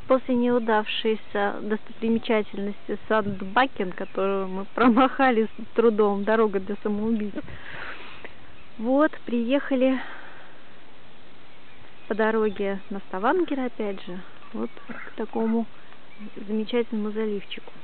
После неудавшейся достопримечательности Сандбакен, которую мы промахали с трудом, дорога для самоубийц. Вот, приехали по дороге на Ставангер, опять же, вот к такому замечательному заливчику.